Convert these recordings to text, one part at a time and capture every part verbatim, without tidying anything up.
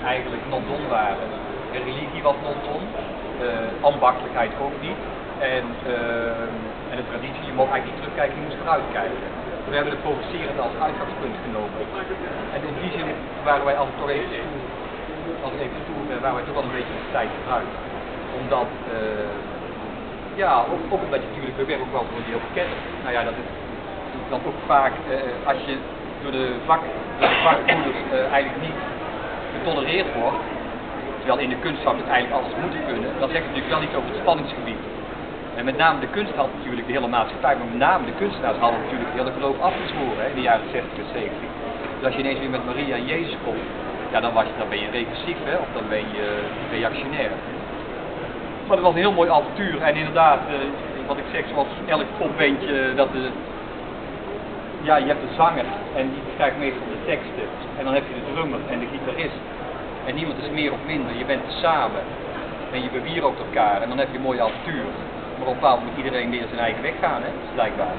eigenlijk non-don waren. De religie was non-don, uh, ambachtelijkheid ook niet. En, uh, en de traditie, je mocht eigenlijk niet terugkijken, je moest vooruit kijken. We hebben het provoceren als uitgangspunt genomen. En in die zin waren wij altijd toch even stoer, als even stoer, waren wij toch wel een beetje de tijd vooruit. Omdat, uh, ja, ook, ook omdat je natuurlijk, we werken ook wel voor die heel bekend. Nou ja, dat is dan ook vaak, uh, als je door de, vak, door de vakbroeders uh, eigenlijk niet getolereerd wordt, terwijl in de kunst zou het eigenlijk alles moeten kunnen, dan zegt het natuurlijk wel iets over het spanningsgebied. En met name de kunst had natuurlijk de hele maatschappij, maar met name de kunstenaars hadden natuurlijk het hele geloof afgezworen hè, in de jaren zestig en zeventig. Dus als je ineens weer met Maria en Jezus komt, ja, dan, was je, dan ben je regressief hè, of dan ben je reactionair. Maar dat was een heel mooi avontuur en inderdaad, uh, wat ik zeg, zoals elk popbandje, dat de, ja, je hebt de zanger en die schrijft meestal de teksten en dan heb je de drummer en de gitarist. En niemand is meer of minder, je bent samen en je bewierookt elkaar en dan heb je een mooi avontuur. Maar op een bepaald moment moet iedereen weer zijn eigen weg gaan, hè? Blijkbaar.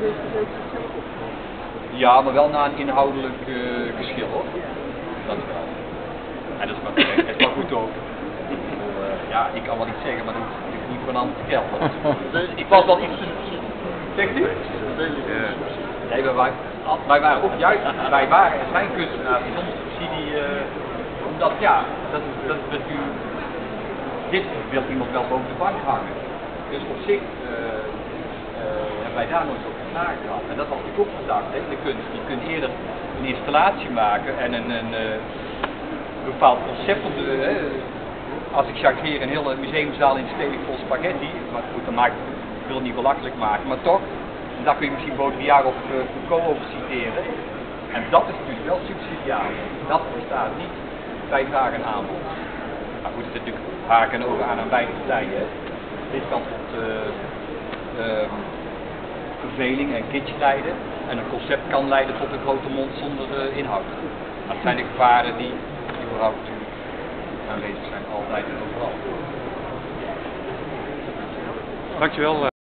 Ja, maar wel na een inhoudelijk uh, geschil hoor. Dat is wel. En dat is maar terecht. Het is wel goed ook. Uh, ja, ik kan wel iets zeggen, maar dat hoeft niet voor een ander te gelden. Ik was wel iets. Zegt u? Uh, nee, wij, wij, wij waren ook juist, wij waren en zijn kunstenaars zonder subsidie, uh, omdat ja, dat is dat, dat u, dit wil iemand wel boven de bank hangen. Dus op zich uh, uh, hebben wij daar nooit over nagedacht. En dat had ik ook gedacht, hè, de kunst. Je kunt eerder een installatie maken en een, een, uh, een bepaald concept op de. Uh, als ik chargeer een hele museumzaal in stedelijk vol spaghetti, maar goed, dan maak ik, ik wil het niet belachelijk maken, maar toch, en daar kun je misschien Baudrillard of uh, Foucault over citeren. En dat is natuurlijk wel subsidiaal. Dat bestaat niet bij vraag en aanbod. Maar goed, het is natuurlijk haken en ogen aan aan beide partijen. Hè. Dit kan tot uh, uh, verveling en kitsch leiden en een concept kan leiden tot een grote mond zonder uh, inhoud. Dat zijn de gevaren die überhaupt natuurlijk aanwezig zijn, altijd en overal. Dankjewel.